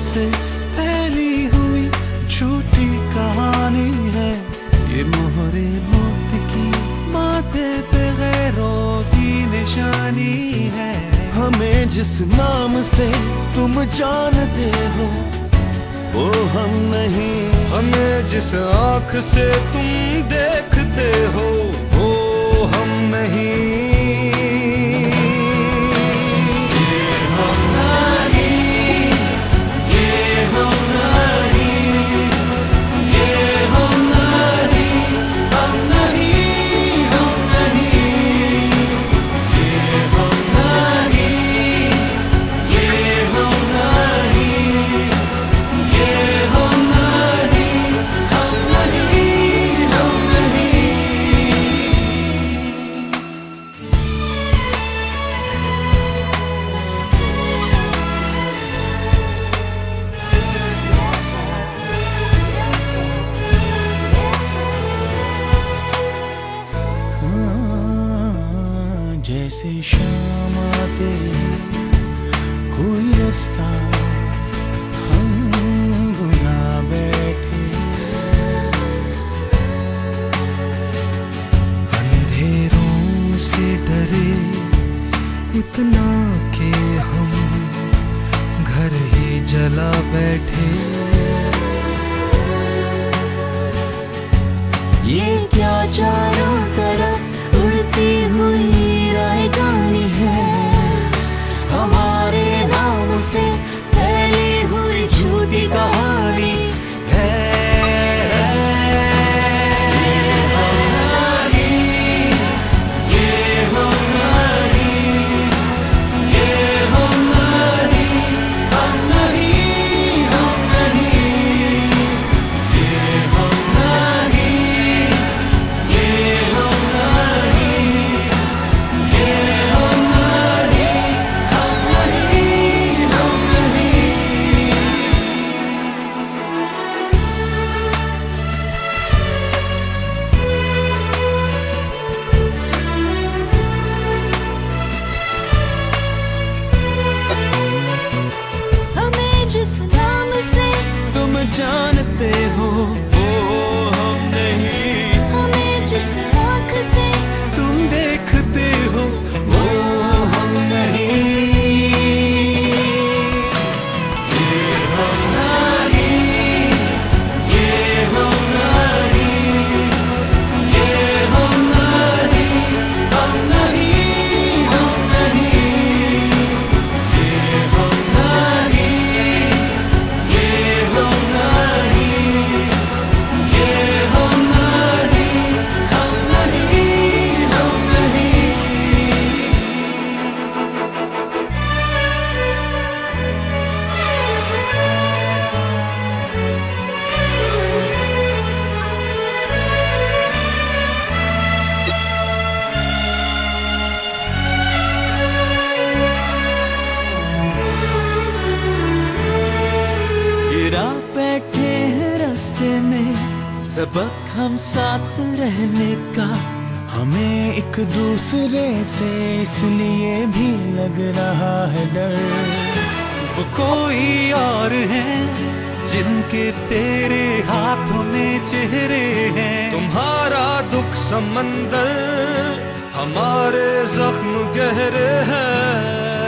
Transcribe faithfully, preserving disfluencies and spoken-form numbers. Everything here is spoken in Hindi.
से फैली हुई झूठी कहानी है ये। मोहरे मौत की माथे पे गैरों की निशानी है। हमें जिस नाम से तुम जानते हो वो हम नहीं। हमें जिस आँख से तुम देखते हो वो हम नहीं। जैसे शाम आते कोई रास्ता हम भुला बैठे। अंधेरों से डरे इतना के हम घर ही जला बैठे। ये क्या चारों तरफ उड़ती हुई राजधानी है। हमारे नाम से फैली हुई झूठी कहानी है। जानते हो वो हम नहीं। हमें जिस आँख से तुम देखते हो वो हम नहीं। ये हम नहीं, ये हम नहीं, ये हम नहीं, हम नहीं, हम नहीं। ये हम नहीं, ये हम बैठे हैं रास्ते में सबक हम साथ रहने का। हमें एक दूसरे से इसलिए भी लग रहा है डर। वो कोई और हैं जिनके तेरे हाथों में चेहरे हैं। तुम्हारा दुख समंदर हमारे जख्म गहरे हैं।